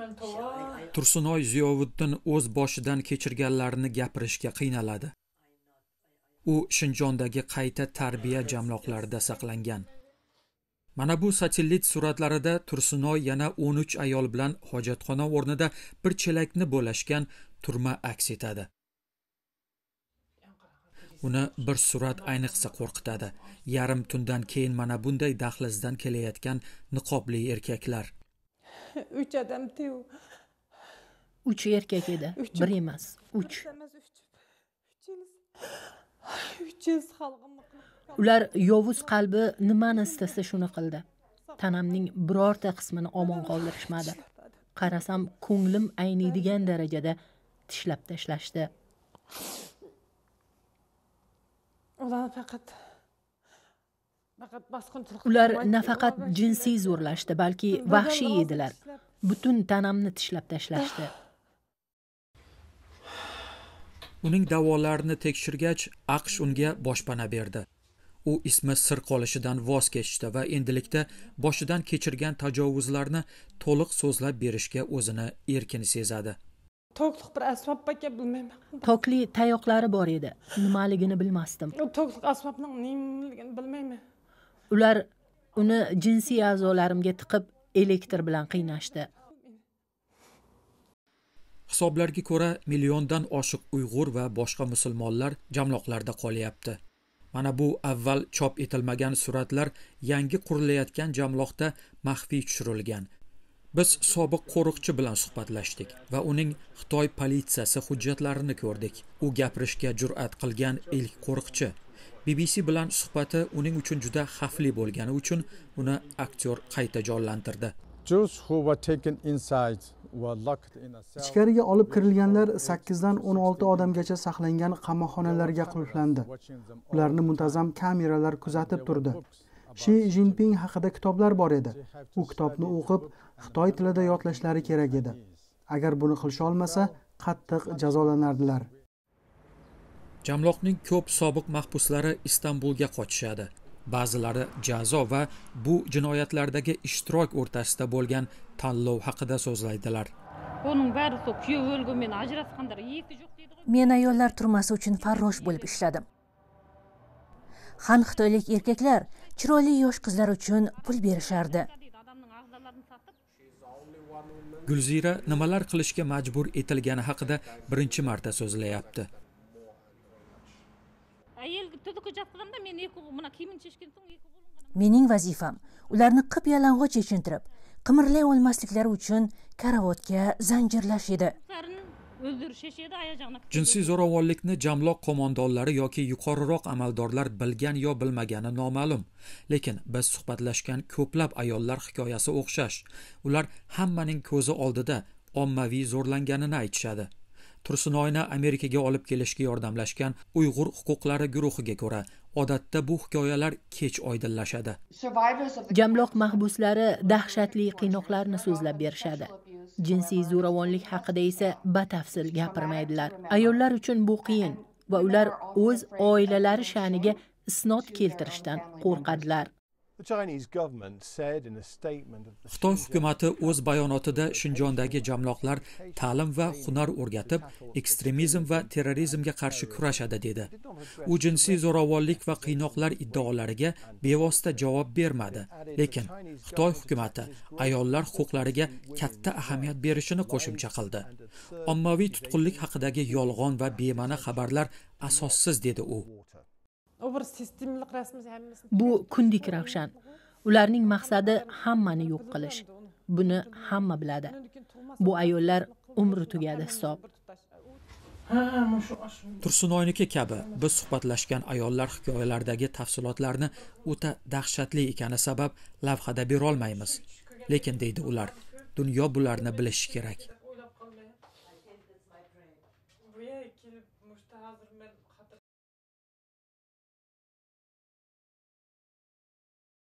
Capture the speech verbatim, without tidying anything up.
Tursunoy Ziyovuddin o'z boshidan kechirganlarini gapirishga qiynaladi. U Shinjondagi qayta tarbiya jamloqlarida saqlangan. Mana bu satellit suratlarida Tursunoy yana o'n uch ayol bilan hojatxona o'rnida bir chelakni bo'lashgan turma aks etadi. Uni bir surat ayniqsa qo'rqitadi. Yarim tundan keyin mana bunday dahlizdan kelayotgan niqobli erkaklar. uch odam tev. uch erkak edi, bir emas, uch. Ular yovuz qalbi nimani istasa shuni qildi. Tanamning birorta qismini omon qoldirishmadi. Qarasam ko'nglim ayniydigan darajada tishlab tashlashdi. Ular nafaqat jinsiy zo'rlashdi, balki vahshiy edilar. Butun tanamni tishlab tashlashdi. Uning da'volarini tekshirgach, AQSh unga boshpana berdi. U ismi sir qolishidan voz kechdi va endilikda boshidan kechirgan tajovuzlarni to'liq so'zlab berishga o'zini erkin sezadi. Tokliq bir asbob baka bilmayman. Tokli tayoqlari bor edi. Nimaligini bilmasdim. Tokliq asbobning nimaligini bilmayman. Ular uni jinsiy a'zolarimga tiqib elektr bilan qiynashdi. Hisoblarga ko'ra milliondan oshiq Uyg'ur va boshqa musulmonlar jamloqlarda qolyapti. Mana bu avval chop etilmagan suratlar yangi qurilayotgan jamloqda maxfiy tushirilgan. Biz sobiq qo'riqchi bilan suhbatlashdik va uning Xitoy politsiyasi hujjatlarini ko'rdik. U gapirishga jur'at qilgan ilk qo'riqchi. B B C bilan suhbati uning uchun juda xavfli bo'lgani uchun uni aktyor qayta jonlantirdi. Ichkariga olib kirilganlar sakkizdan o'n olti odamgacha saqlangan qamoqxonalarga qulflandi. Ularni muntazam kameralar kuzatib turdi. Shi Jinping haqida kitoblar bor edi. U kitobni o'qib, Xitoy tilida yodlashlari kerak edi. Agar buni qilisha olmasa, qattiq jazolanardilar. Jamloqning ko'p sobiq mahbuslari Istanbulga qochishadi. Ba'zilari jazo va bu jinoyatlardagi ishtirok o'rtasida bo'lgan tanlov haqida so'zlaydilar. Men ayollar turmasi uchun farrosh bo'lib ishladim. Han xitoylik erkaklar chiroyli yosh qizlar uchun pul berishardi. Gulzira nimalar qilishga majbur etilgani haqida birinchi marta so'zlayapti. Mening vazifam ularni qip yalang'och yechintirib, qimirlay olmasliklari uchun karavotga zanjirlash edi. Jinsiy zo'ravonlikni jamloq qo'mondonlari yoki yuqoriroq amaldorlar bilgan yo bilmagani noma'lum. Lekin biz suhbatlashgan ko'plab ayollar hikoyasi o'xshash. Ular hammaning ko'zi oldida ommaviy zo'rlanganini aytishadi. Tursunoyni Amerikaga olib kelishga yordamlashgan Uyg'ur huquqlari guruhiga ko'ra, odatda bu hikoyalar kech oydinlashadi. Jamloq mahbuslari dahshatli qiynoqlarni so'zlab berishadi. Jinsiy zo'ravonlik haqida esa batafsil gapirmaydilar. Ayollar uchun bu qiyin va ular o'z oilalari sha'niga isnod keltirishdan qo'rqadilar. Xitoy hukumati o'z bayonotida Shinjondagi jamloqlar ta'lim va hunar o'rgatib, ekstremizm va terrorizmga qarshi kurashadi dedi. U jinsiy zo'ravonlik va qiynoqlar iddaolariga bevosita javob bermadi, lekin Xitoy hukumati ayollar huquqlariga katta ahamiyat berishini qo'shimcha qildi. Ommaviy tutqunlik haqidagi yolg'on va bema'ni xabarlar asossiz dedi u. Bu kundik ravshan. Ularning maqsadi hammani yo'q qilish. Buni hamma biladi. Bu ayollar umri tugadi hisob. Tursunoyniki kabi biz suhbatlashgan ayollar hikoyalaridagi tafsilotlarni o'ta dahshatli ekani sabab lavhada bera olmaymiz. Lekin deydi ular, dunyo bularni bilishi kerak.